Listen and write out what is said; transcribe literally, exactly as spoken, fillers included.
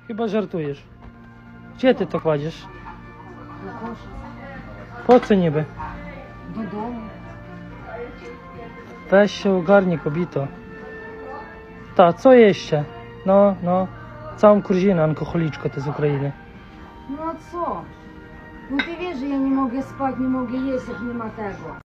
Chyba żartujesz. Gdzie ty to kładziesz? Do kosza. Po co niby? Do domu. Weź się ogarnij, kobito. Ta, co jeszcze? No, no. Całą kurzinę, alkoholiczko ty z Ukrainy. No a co? No ty wiesz, że ja nie mogę spać, nie mogę jeść, jak nie ma tego.